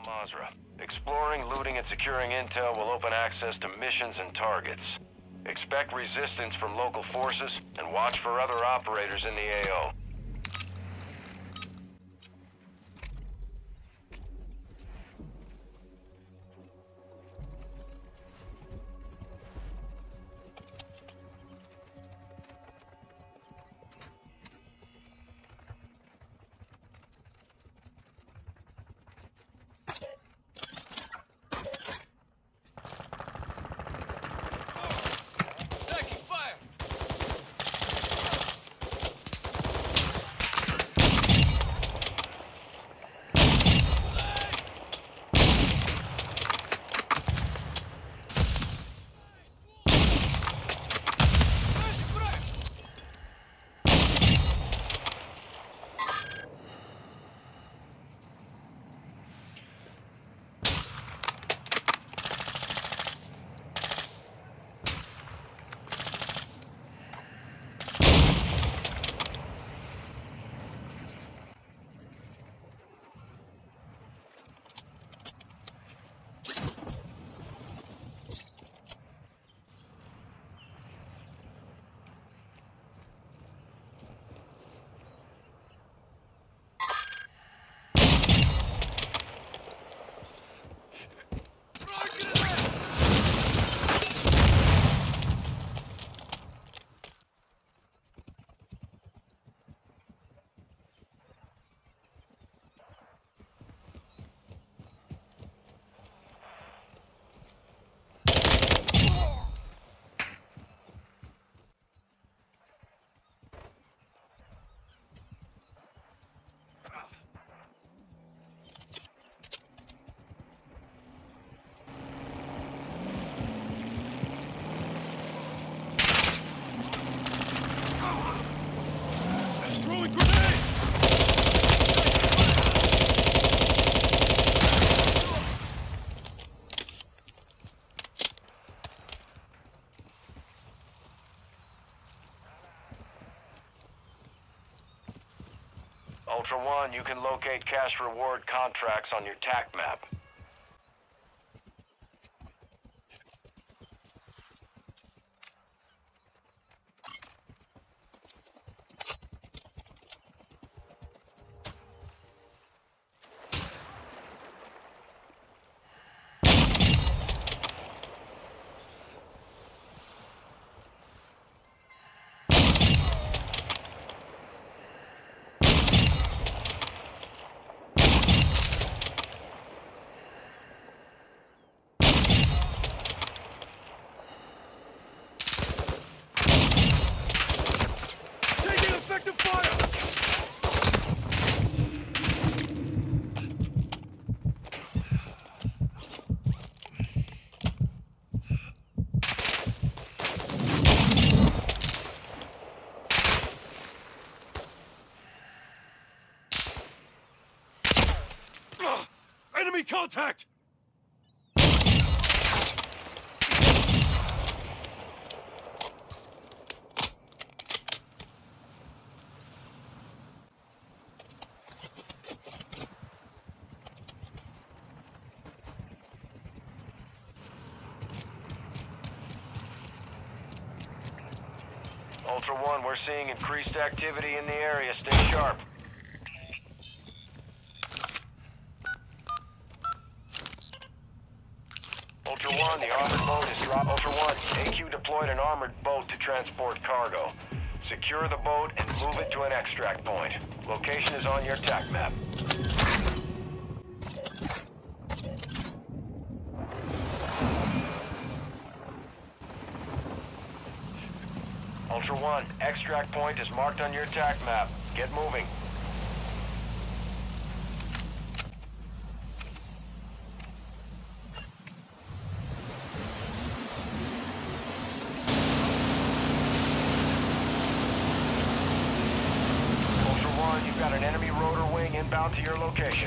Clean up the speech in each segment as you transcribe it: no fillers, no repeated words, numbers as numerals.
Mazra. Exploring, looting, and securing intel will open access to missions and targets. Expect resistance from local forces, and watch for other operators in the AO. Ultra One, you can locate cash reward contracts on your TAC map. Enemy contact! Ultra One, we're seeing increased activity in the area. Stay sharp. Ultra One, the armored boat is dropped. Ultra One, AQ deployed an armored boat to transport cargo. Secure the boat and move it to an extract point. Location is on your TAC map. Ultra One, extract point is marked on your TAC map. Get moving. You've got an enemy rotor wing inbound to your location.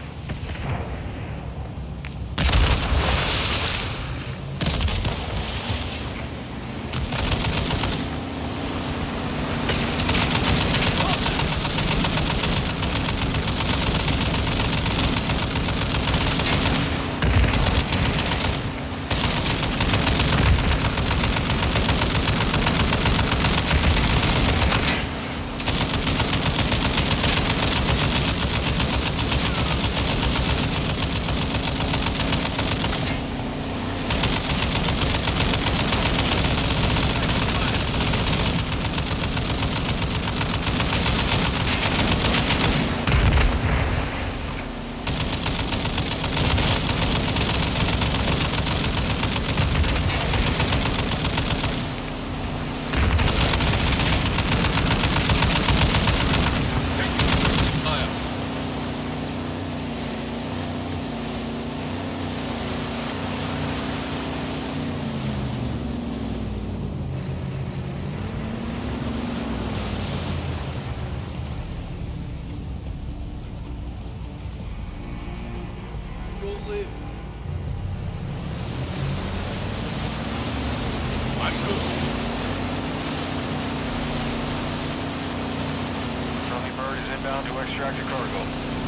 live. I'm good. Friendly bird is inbound to extract your cargo.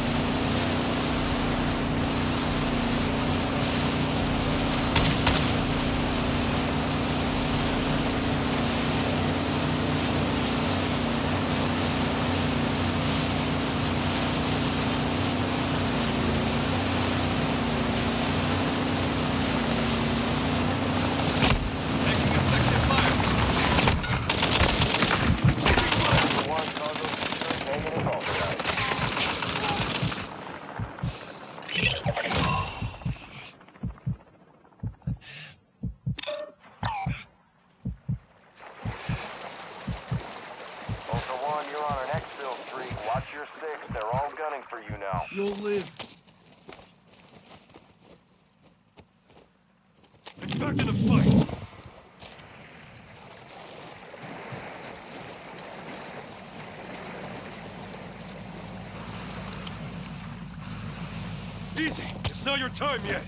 You're on an exfil streak. Watch your six. They're all gunning for you now. You'll live. Get back in the fight. Easy. It's not your time yet.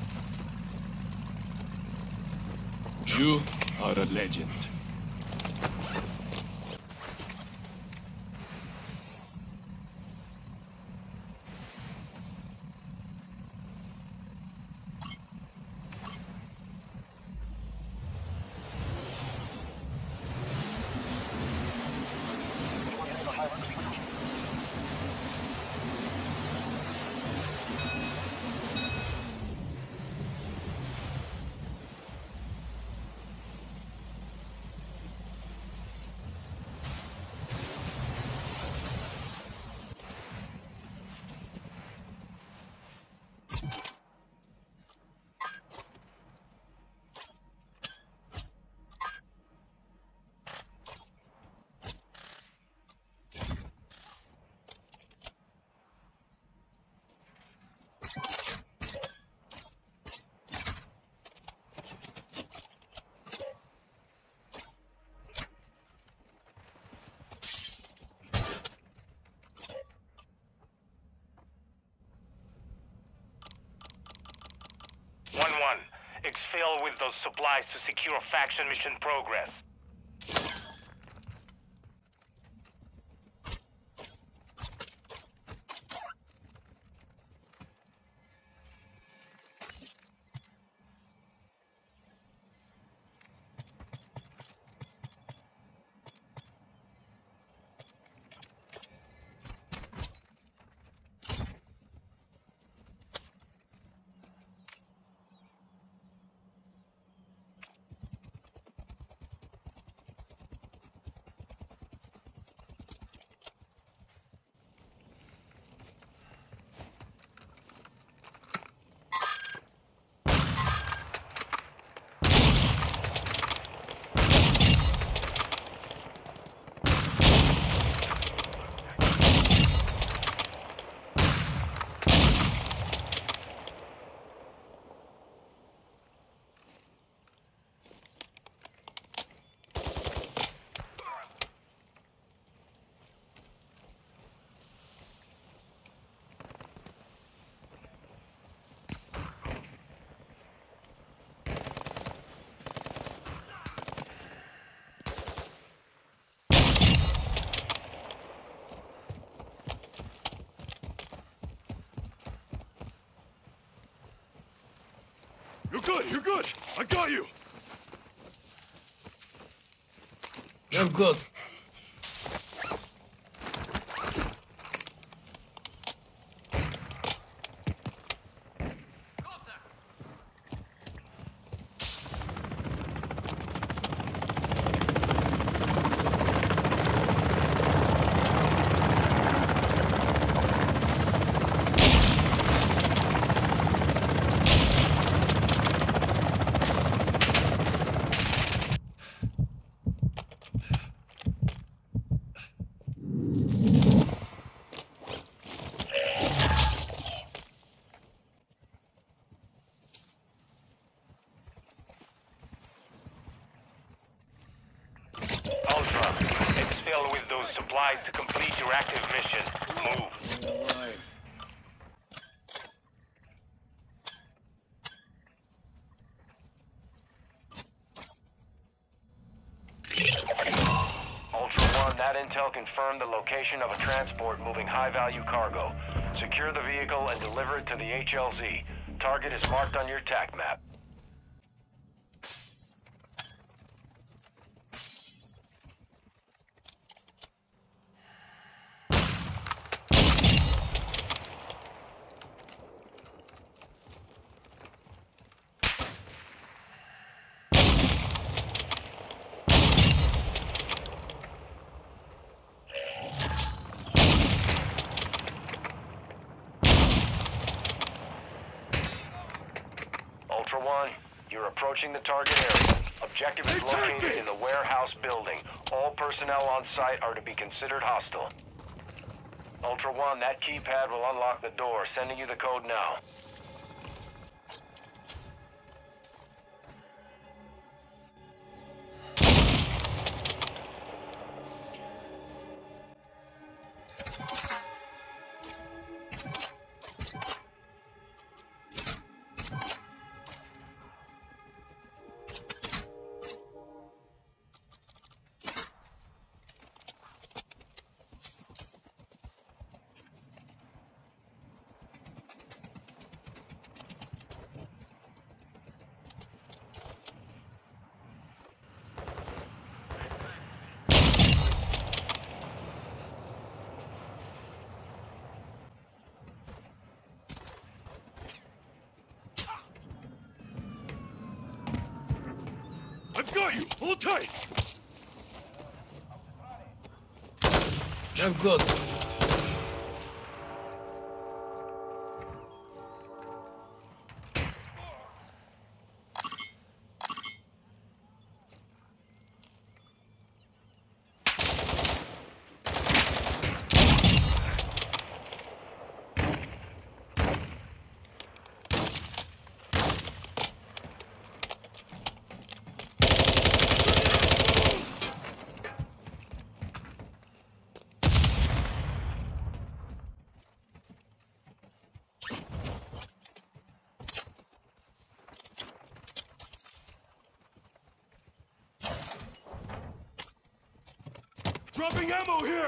You are a legend. Exfil with those supplies to secure faction mission progress. You're good, you're good. I got you. You're good. Exfil with those supplies to complete your active mission. Move. That intel confirmed the location of a transport moving high-value cargo. Secure the vehicle and deliver it to the HLZ. Target is marked on your TAC map. Ultra One, you're approaching the target area. Objective is located in the warehouse building. All personnel on site are to be considered hostile. Ultra One, that keypad will unlock the door. Sending you the code now. I've got you! Hold tight! I'm good. Dropping ammo here!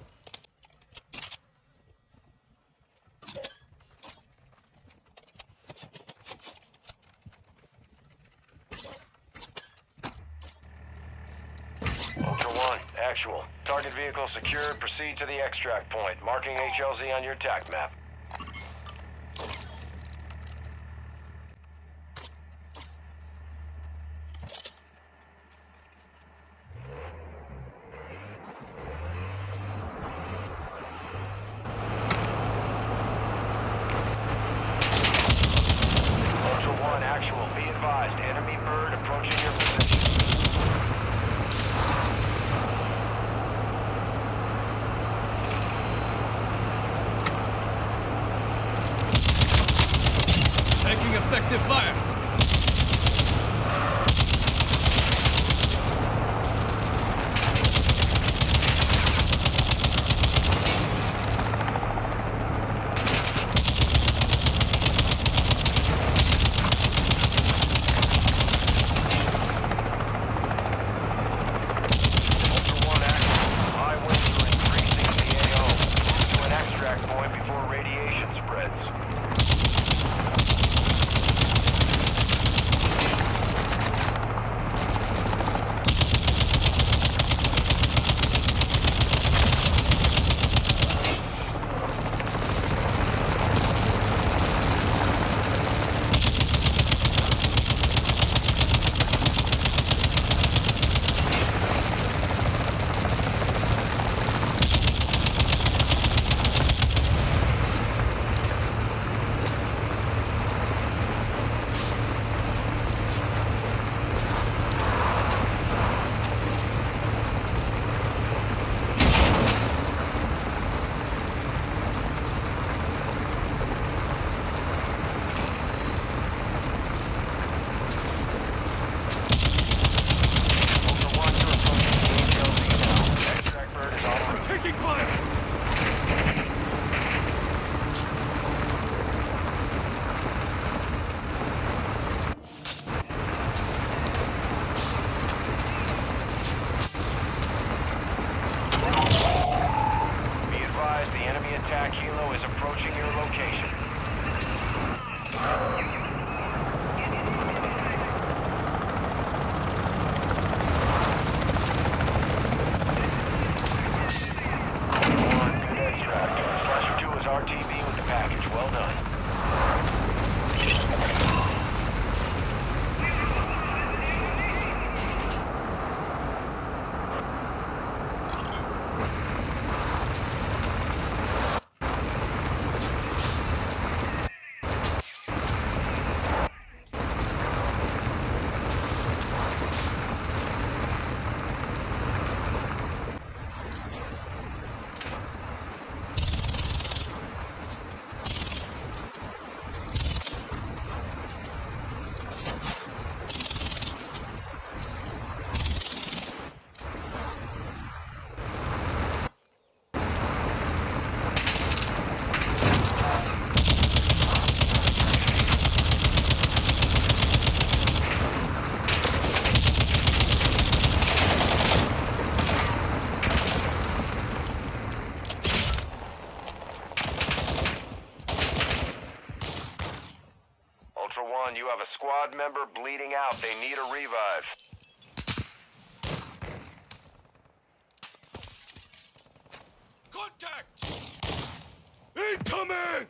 Ultra One, actual. Target vehicle secured. Proceed to the extract point. Marking HLZ on your TAC map. Actual, be advised, enemy bird approaching your position. Taking effective fire. Point before radiation spreads. 1, you have a squad member bleeding out. They need a revive. Contact! Incoming!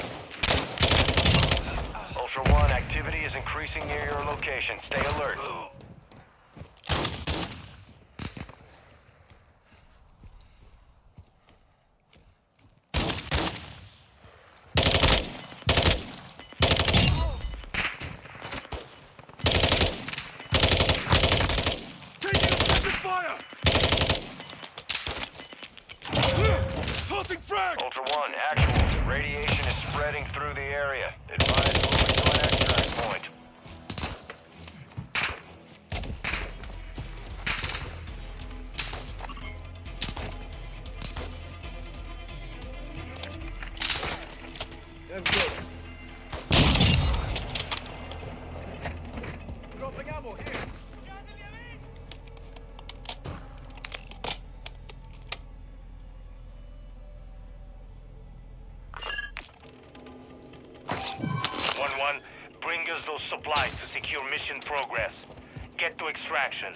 Ultra One, activity is increasing near your location. Stay alert. Taking effective fire! Tossing frag! Ultra One, actual. Radiation is spreading through the area. Advise moving to an extract point. I'm good. Dropping ammo here. One, bring us those supplies to secure mission progress. Get to extraction.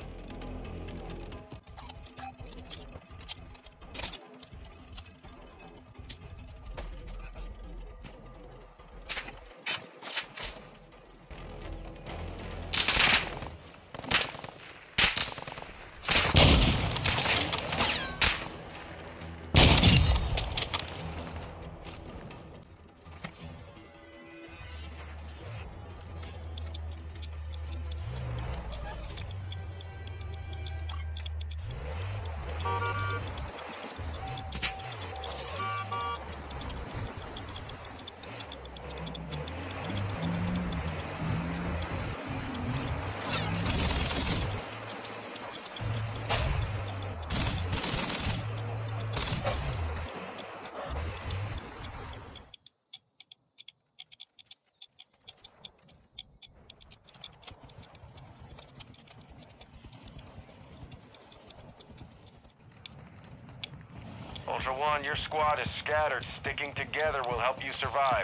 Ultra One, your squad is scattered. Sticking together will help you survive.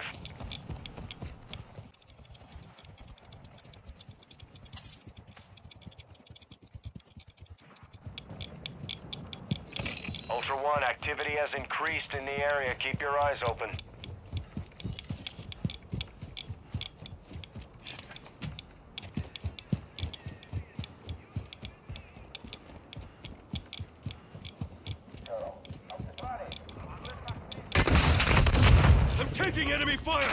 Ultra One, activity has increased in the area. Keep your eyes open. I'm taking enemy fire!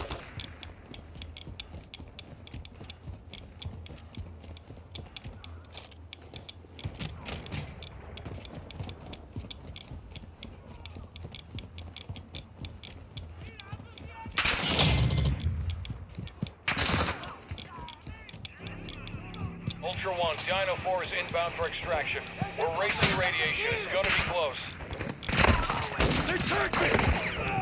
Ultra One, Dino 4 is inbound for extraction. We're racing radiation. It's gonna be close. They tagged me!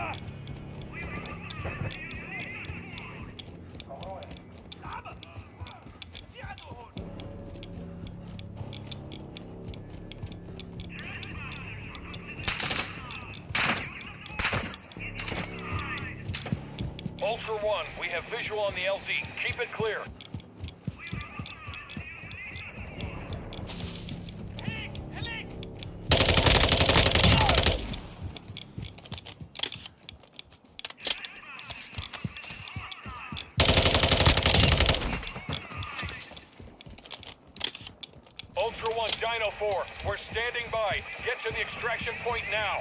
Ultra One, we have visual on the LZ. Keep it clear. Ultra One, Dino 4, we're standing by. Get to the extraction point now.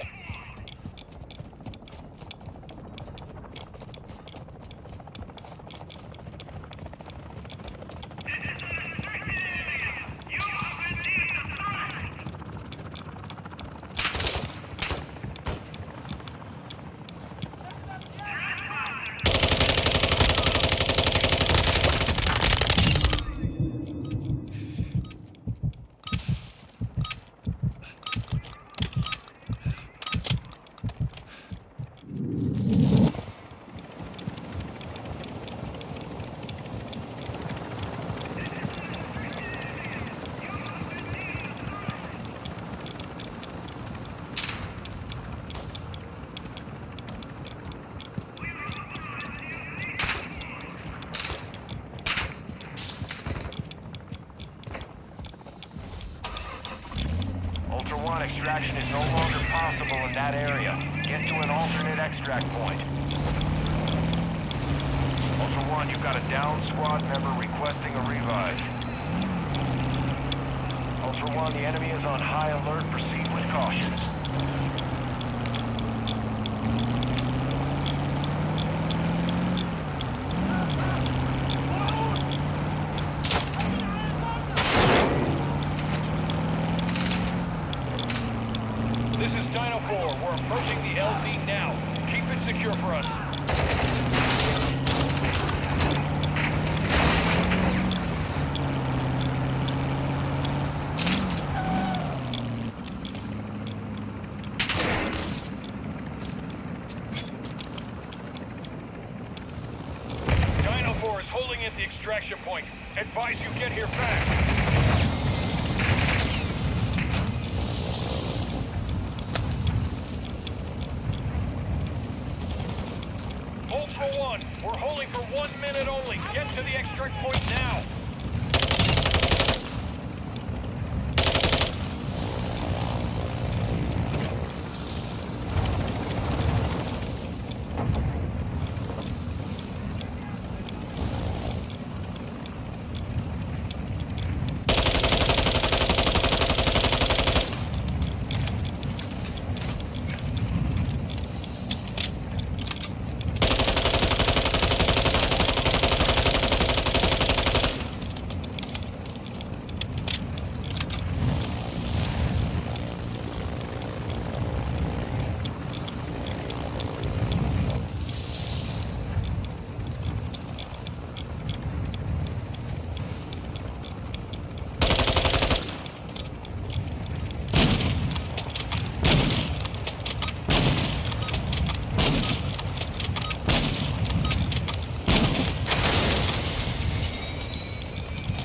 1, extraction is no longer possible in that area. Get to an alternate extract point. Ultra One, you've got a down squad member requesting a revive. Ultra One, the enemy is on high alert. Proceed with caution. This is Dino 4. We're approaching the LZ now. Keep it secure for us. Dino 4 is holding at the extraction point. Advise you get here fast. Ultra One, we're holding for 1 minute only. Get to the extract point now.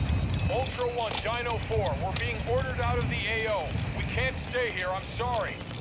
Ultra One, Dino 4, we're being ordered out of the AO. We can't stay here, I'm sorry.